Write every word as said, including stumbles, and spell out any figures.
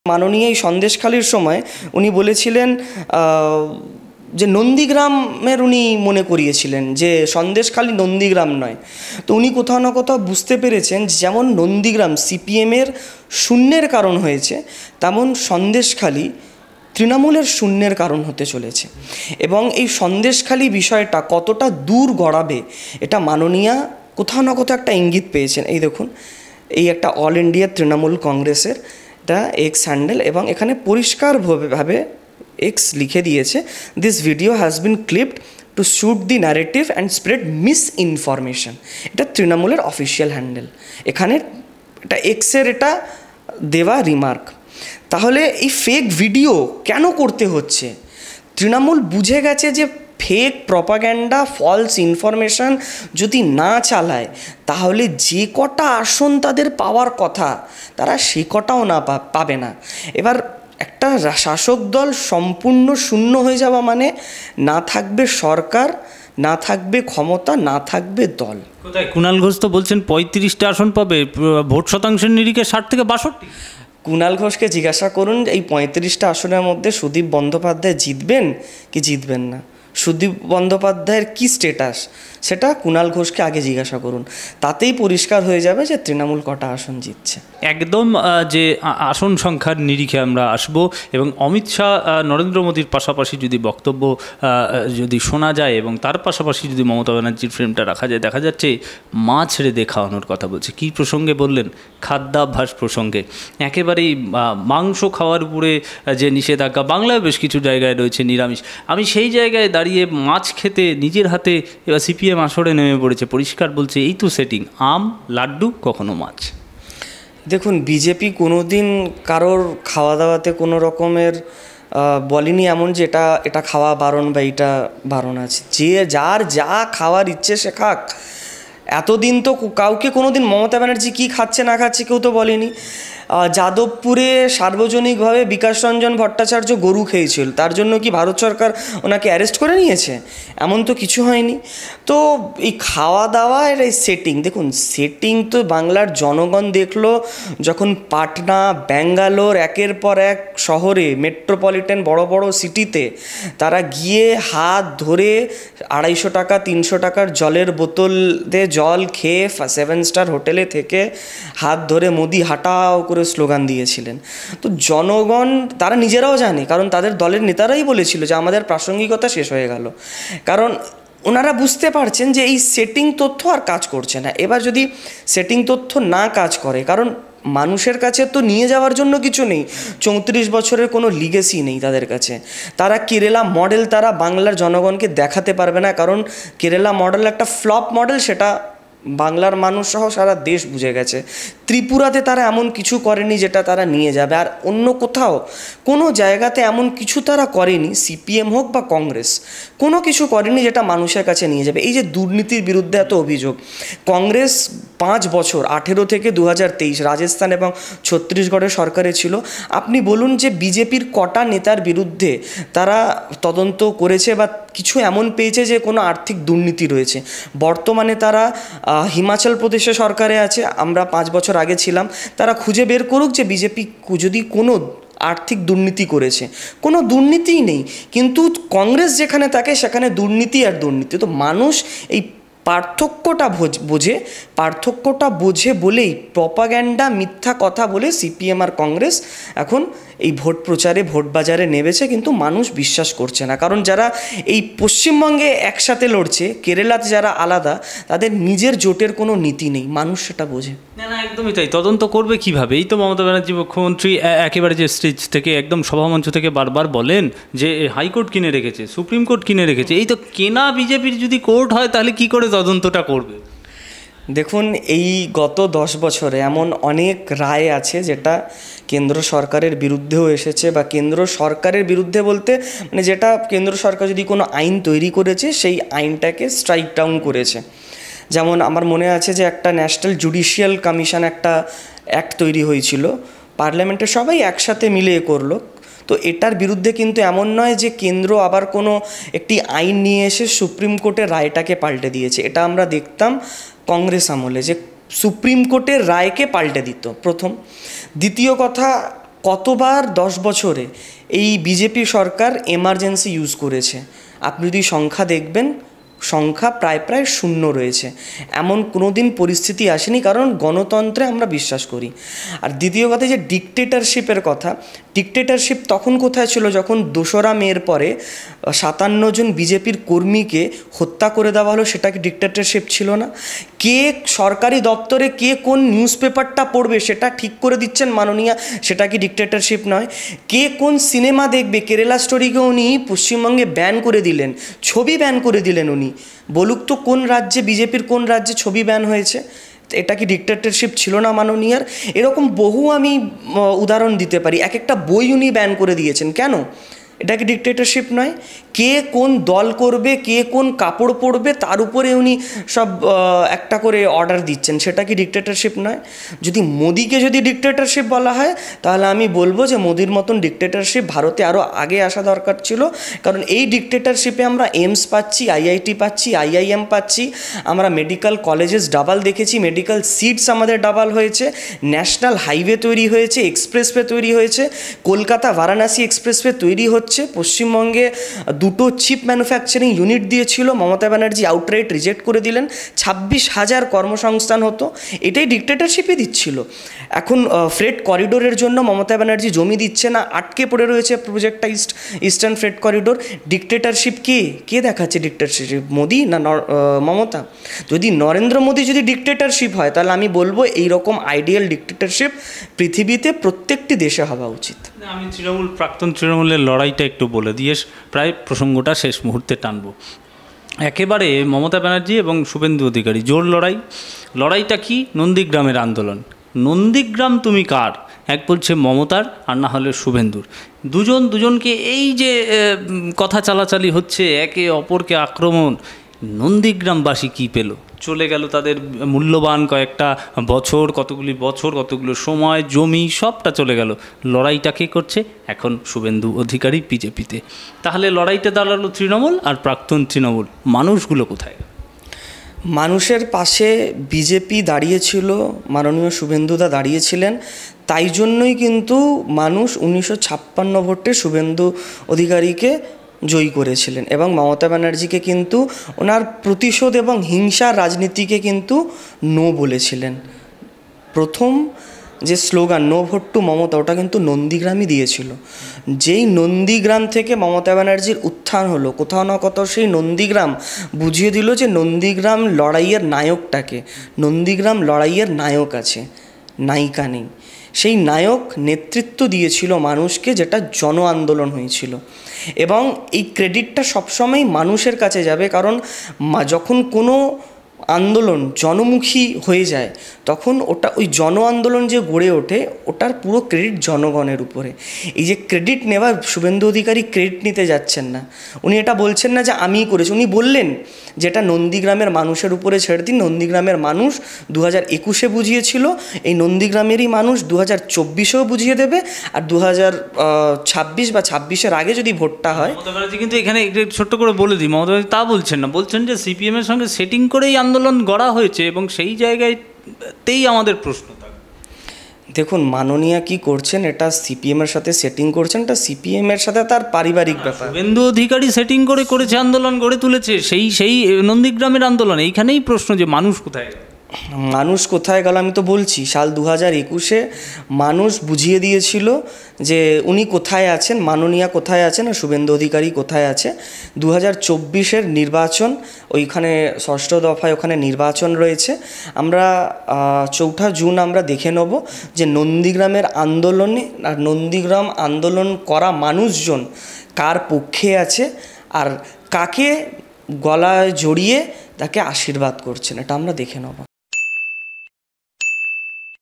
মাননীয় এই সন্দেশখালির সময় উনি বলেছিলেন যে নন্দীগ্রামের উনি মনে করিয়েছিলেন যে সন্দেশখালি নন্দীগ্রাম নয়। তো উনি কোথাও না কোথাও বুঝতে পেরেছেন যেমন নন্দীগ্রাম সিপিএমের শূন্যের কারণ হয়েছে, তেমন সন্দেশখালি তৃণমূলের শূন্যের কারণ হতে চলেছে। এবং এই সন্দেশখালি বিষয়টা কতটা দূর গড়াবে এটা মাননীয়া কোথাও না কোথাও একটা ইঙ্গিত পেয়েছেন। এই দেখুন, এই একটা অল ইন্ডিয়া তৃণমূল কংগ্রেসের এটা এক্স হ্যান্ডেল, এবং এখানে পরিষ্কারভাবে এক্স লিখে দিয়েছে, this video has been clipped to shoot the narrative and spread misinformation. এটা তৃণমূলের অফিসিয়াল হ্যান্ডেল, এখানে এটা এক্সের এটা দেওয়া রিমার্ক। তাহলে এই ফেক ভিডিও কেন করতে হচ্ছে? তৃণমূল বুঝে গেছে যে ফেক প্রপাগ্যান্ডা, ফলস ইনফরমেশান যদি না চালায় তাহলে যে কটা আসন তাদের পাওয়ার কথা তারা সে কটাও না পাবে না। এবার একটা শাসক দল সম্পূর্ণ শূন্য হয়ে যাওয়া মানে না থাকবে সরকার, না থাকবে ক্ষমতা, না থাকবে দল। কোথায় কুণাল ঘোষ তো বলছেন পঁয়ত্রিশটা আসন পাবে, ভোট শতাংশের নিরিখে ষাট থেকে বাষট্টি। কুণাল ঘোষকে জিজ্ঞাসা করুন এই পঁয়ত্রিশটা আসনের মধ্যে সুদীপ বন্দ্যোপাধ্যায় জিতবেন কি জিতবেন না। সুদীপ বন্দ্যোপাধ্যায়ের কী স্টেটাস সেটা কুণাল ঘোষকে আগে জিজ্ঞাসা করুন, তাতেই পরিষ্কার হয়ে যাবে যে তৃণমূল কটা আসন জিতছে। একদম যে আসন সংখ্যার নিরিখে আমরা আসব, এবং অমিত শাহ নরেন্দ্র মোদীর পাশাপাশি যদি বক্তব্য যদি শোনা যায় এবং তার পাশাপাশি যদি মমতা ব্যানার্জির ফ্রেমটা রাখা যায়, দেখা যাচ্ছে মাছ রেঁধে খাওয়ানোর কথা বলছে। কী প্রসঙ্গে বললেন? খাদ্যাভ্যাস প্রসঙ্গে। একেবারেই মাংস খাওয়ার উপরে যে নিষেধাজ্ঞা, বাংলায় বেশ কিছু জায়গায় রয়েছে নিরামিষ, আমি সেই জায়গায় দাঁড়িয়ে মাছ খেতে নিজের হাতে এবার সিপিএম আসরে নেমে পড়েছে, পরিষ্কার বলছে এই তো সেটিং, আম লাড্ডু কখনো মাছ। দেখুন, বিজেপি কোনো দিন কারোর খাওয়া দাওয়াতে কোনো রকমের বলেনি এমন যে এটা এটা খাওয়া বারণ বা এটা বারণ আছে। যে যার যা খাওয়ার ইচ্ছে সে খাক। এতদিন তো কাউকে কোনো দিন মমতা ব্যানার্জি কী খাচ্ছে না খাচ্ছে কেউ তো বলেনি। যাদবপুরে সার্বজনিকভাবে বিকাশ রঞ্জন ভট্টাচার্য গরু খেয়েছিল, তার জন্য কি ভারত সরকার ওনাকে অ্যারেস্ট করে নিয়েছে? এমন তো কিছু হয়নি। তো এই খাওয়া দাওয়ার এই সেটিং, দেখুন সেটিং তো বাংলার জনগণ দেখলো যখন পাটনা, ব্যাঙ্গালোর একের পর এক শহরে, মেট্রোপলিটন বড় বড় সিটিতে তারা গিয়ে হাত ধরে আড়াইশো টাকা তিনশো টাকার জলের বোতল দিয়ে জল খেয়ে সেভেন স্টার হোটেলে থেকে হাত ধরে মোদি হাঁটাও করে স্লোগান দিয়েছিলেন। তো জনগণ তারা নিজেরাও জানে, কারণ তাদের দলের নেতারাই বলেছিল যে আমাদের প্রাসঙ্গিকতা শেষ হয়ে গেল। কারণ ওনারা বুঝতে পারছেন যে এই সেটিং তথ্য আর কাজ করছে না। এবার যদি সেটিং তথ্য না কাজ করে, কারণ মানুষের কাছে তো নিয়ে যাওয়ার জন্য কিছু নেই, চৌত্রিশ বছরের কোনো লিগেসি নেই তাদের কাছে। তারা কেরালা মডেল তারা বাংলার জনগণকে দেখাতে পারবে না, কারণ কেরালা মডেল একটা ফ্লপ মডেল, সেটা বাংলার মানুষ সহ সারা দেশ বুঝে গেছে। ত্রিপুরাতে তারা এমন কিছু করেনি যেটা তারা নিয়ে যাবে, আর অন্য কোথাও কোনো জায়গাতে এমন কিছু তারা করেনি, সিপিএম হোক বা কংগ্রেস কোনো কিছু করেনি যেটা মানুষের কাছে নিয়ে যাবে। এই যে দুর্নীতির বিরুদ্ধে এত অভিযোগ, কংগ্রেস পাঁচ বছর আঠেরো থেকে দু হাজার তেইশ রাজস্থান এবং ছত্তিশগড়ের সরকারে ছিল। আপনি বলুন যে বিজেপির কটা নেতার বিরুদ্ধে তারা তদন্ত করেছে বা কিছু এমন পেয়েছে যে কোনো আর্থিক দুর্নীতি রয়েছে? বর্তমানে তারা হিমাচল প্রদেশে সরকারে আছে, আমরা পাঁচ বছর আগে ছিলাম। তারা খুঁজে বের করুক যে বিজেপি যদি কোনো আর্থিক দুর্নীতি করেছে। কোনো দুর্নীতিই নেই, কিন্তু কংগ্রেস যেখানে থাকে সেখানে দুর্নীতি আর দুর্নীতি। তো মানুষ এই পার্থক্যটা বোঝে, পার্থক্যটা বোঝে বলেই প্রপাগ্যান্ডা, মিথ্যা কথা বলে সিপিএম আর কংগ্রেস এখন এই ভোট প্রচারে, ভোট বাজারে নেমেছে, কিন্তু মানুষ বিশ্বাস করছে না। কারণ যারা এই পশ্চিমবঙ্গে একসাথে লড়ছে, কেরালাতে যারা আলাদা, তাদের নিজের জোটের কোনো নীতি নেই, মানুষ সেটা বোঝে না। না, একদমই তাই। তদন্ত করবে কীভাবে? এই তো মমতা ব্যানার্জি মুখ্যমন্ত্রী একেবারে যে স্টেজ থেকে একদম সভামঞ্চ থেকে বারবার বলেন যে হাইকোর্ট কিনে রেখেছে, সুপ্রিম কোর্ট কিনে রেখেছে। এই তো কেনা বিজেপির যদি কোর্ট হয় তাহলে কি করে তদন্তটা করবে? দেখুন, এই গত দশ বছরে এমন অনেক রায় আছে যেটা কেন্দ্র সরকারের বিরুদ্ধেও এসেছে, বা কেন্দ্র সরকারের বিরুদ্ধে বলতে মানে যেটা কেন্দ্র সরকার যদি কোনো আইন তৈরি করেছে সেই আইনটাকে স্ট্রাইক ডাউন করেছে। যেমন আমার মনে আছে যে একটা ন্যাশনাল জুডিশিয়াল কমিশন একটা অ্যাক্ট তৈরি হয়েছিল, পার্লামেন্টে সবাই একসাথে মিলে এ করলো। তো এটার বিরুদ্ধে কিন্তু এমন নয় যে কেন্দ্র আবার কোনো একটি আইন নিয়ে এসে সুপ্রিম কোর্টের রায়টাকে পাল্টে দিয়েছে। এটা আমরা দেখতাম কংগ্রেস আমলে, যে সুপ্রিম কোর্টের রায়কে পাল্টে দিত প্রথম। দ্বিতীয় কথা, কতবার দশ বছরে এই বিজেপি সরকার এমার্জেন্সি ইউজ করেছে? আপনি যদি সংখ্যা দেখবেন, সংখ্যা প্রায় প্রায় শূন্য রয়েছে। এমন কোনো দিন পরিস্থিতি আসেনি, কারণ গণতন্ত্রে আমরা বিশ্বাস করি। আর দ্বিতীয় কথা, যে ডিকটেটরশিপের কথা, ডিকটেটরশিপ তখন কোথায় ছিল যখন দোসরা মের পরে সাতান্ন জন বিজেপির কর্মীকে হত্যা করে দেওয়া হলো? সেটা কি ডিকটেটরশিপ ছিল না? কে সরকারি দপ্তরে কে কোন নিউজ পেপারটা পড়বে সেটা ঠিক করে দিচ্ছেন মাননীয়া, সেটা কি ডিকটেটরশিপ নয়? কে কোন সিনেমা দেখবে, কেরালা স্টোরিকে উনি পশ্চিমবঙ্গে ব্যান করে দিলেন, ছবি ব্যান করে দিলেন উনি। বলুক তো কোন রাজ্যে, বিজেপির কোন রাজ্যে ছবি ব্যান হয়েছে? এটা কি ডিকটেটরশিপ ছিল না মাননীয়ার? এরকম বহু আমি উদাহরণ দিতে পারি। এক একটা বই উনি ব্যান করে দিয়েছেন, কেন? এটা কি ডিকটেটরশিপ নয়? কে কোন দল করবে, কে কোন কাপড় পরবে, তার উপরে উনি সব একটা করে অর্ডার দিচ্ছেন, সেটা কি ডিকটেটরশিপ নয়? যদি মোদিকে যদি ডিকটেটরশিপ বলা হয়, তাহলে আমি বলবো যে মোদির মতন ডিকটেটরশিপ ভারতে আরও আগে আসা দরকার ছিল। কারণ এই ডিকটেটরশিপে আমরা এইমস পাচ্ছি, আইআইটি পাচ্ছি, আইআইএম পাচ্ছি, আমরা মেডিকেল কলেজেস ডাবল দেখেছি, মেডিকেল সিটস আমাদের ডাবল হয়েছে, ন্যাশনাল হাইওয়ে তৈরি হয়েছে, এক্সপ্রেসওয়ে তৈরি হয়েছে, কলকাতা বারাণসী এক্সপ্রেসওয়ে তৈরি হচ্ছে। পশ্চিমবঙ্গে দুটো চিপ ম্যানুফ্যাকচারিং ইউনিট দিয়েছিল, মমতা ব্যানার্জি আউটরাইট রিজেক্ট করে দিলেন, ছাব্বিশ হাজার কর্মসংস্থান হতো। এটাই ডিকটেটরশিপই দিচ্ছিল। এখন ফ্রেট করিডোরের জন্য মমতা ব্যানার্জি জমি দিচ্ছে না, আটকে পড়ে রয়েছে প্রজেক্টটা, east eastern freight corridor. Dictatorship কে কে দেখাচ্ছে ডিকটেটরশিপ? মোদি না মমতা? যদি নরেন্দ্র মোদি যদি ডিকটেটরশিপ হয়, তাহলে আমি বলবো এইরকম আইডিয়াল ডিকটেটরশিপ পৃথিবীতে প্রত্যেকটি দেশে হওয়া উচিত। আমি তৃণমূল, প্রাক্তন তৃণমূলের লড়াইটা একটু বলে দিয়ে প্রায় প্রসঙ্গটা শেষ মুহূর্তে টানবো। একেবারে মমতা ব্যানার্জি এবং শুভেন্দু অধিকারী জোর লড়াই। লড়াইটা কি? নন্দীগ্রামের আন্দোলন। নন্দীগ্রাম তুমি কার? এক বলছে মমতার, আর না হলে শুভেন্দুর। দুজন দুজনকে এই যে কথা চালাচালি হচ্ছে, একে অপরকে আক্রমণ, নন্দীগ্রামবাসী কী পেল? চলে গেল তাদের মূল্যবান কয়েকটা বছর, কতগুলি বছর, কতগুলো সময়, জমি, সবটা চলে গেল। লড়াইটা কে করছে? এখন শুভেন্দু অধিকারী বিজেপিতে। তাহলে লড়াইটা দাঁড়ালো তৃণমূল আর প্রাক্তন তৃণমূল। মানুষগুলো কোথায়? মানুষের পাশে বিজেপি দাঁড়িয়েছিল, মাননীয় শুভেন্দুদা দাঁড়িয়েছিলেন। তাই জন্যই কিন্তু মানুষ উনিশশো ছাপ্পান্ন ভোটে শুভেন্দু অধিকারীকে জয়ী করেছিলেন, এবং মমতা ব্যানার্জিকে কিন্তু ওনার প্রতিশোধ এবং হিংসার রাজনীতিকে কিন্তু নো বলেছিলেন। প্রথম যে slogan no vote to Mamata, ওটা কিন্তু নন্দীগ্রামই দিয়েছিল। যেই নন্দীগ্রাম থেকে মমতা ব্যানার্জির উত্থান হলো, কোথাও না কোথাও সেই নন্দীগ্রাম বুঝিয়ে দিল যে নন্দীগ্রাম লড়াইয়ের নায়কটাকে, নন্দীগ্রাম লড়াইয়ের নায়ক আছে, নায়িকা নেই। সেই নায়ক নেতৃত্ব দিয়েছিল মানুষকে, যেটা জন আন্দোলন হয়েছিল। এবং এই ক্রেডিটটা সবসময় মানুষের কাছে যাবে, কারণ যখন কোনো আন্দোলন জনমুখী হয়ে যায়, তখন ওটা ওই জন আন্দোলন যে গড়ে ওঠে, ওটার পুরো ক্রেডিট জনগণের উপরে। এই যে ক্রেডিট নেওয়া, শুভেন্দু অধিকারী ক্রেডিট নিতে যাচ্ছেন না, উনি এটা বলছেন না যে আমিই করেছি। উনি বললেন যেটা নন্দীগ্রামের মানুষের উপরে ছেড়ে দিন, নন্দীগ্রামের মানুষ দু হাজার একুশে বুঝিয়েছিল, এই নন্দীগ্রামেরই মানুষ দু হাজার চব্বিশেও বুঝিয়ে দেবে। আর দু হাজার ছাব্বিশ বা ছাব্বিশের আগে যদি ভোটটা হয়, মমতা ব্যানার্জি কিন্তু এখানে ছোট্ট করে বলে দিই, মমতা ব্যানার্জি তা বলছেন না, বলছেন যে সিপিএমের সঙ্গে সেটিং করেই আন্দোলন গড়া হয়েছে, এবং সেই জায়গাতেই আমাদের প্রশ্ন। দেখুন মাননীয়া কি করছেন, এটা সিপিএমের সাথে সেটিং করছেন, এটা সিপিএমের সাথে তার পারিবারিক ব্যাপার। শুভেন্দু অধিকারী সেটিং করে করেছে, আন্দোলন গড়ে তুলেছে, সেই সেই নন্দীগ্রামের আন্দোলন। এইখানেই প্রশ্ন যে মানুষ কোথায়? মানুষ কোথায় গেল? আমি তো বলছি, সাল দু হাজার একুশে মানুষ বুঝিয়ে দিয়েছিল যে উনি কোথায় আছেন, মাননীয়া কোথায় আছেন, আর শুভেন্দু অধিকারী কোথায় আছে। দু হাজার চব্বিশের নির্বাচন, ওইখানে ষষ্ঠ দফায় ওখানে নির্বাচন রয়েছে। আমরা চৌঠা জুন আমরা দেখে নেব যে নন্দীগ্রামের আন্দোলনে আর নন্দীগ্রাম আন্দোলন করা মানুষজন কার পক্ষে আছে, আর কাকে গলায় জড়িয়ে তাকে আশীর্বাদ করছেন, এটা আমরা দেখে নেব।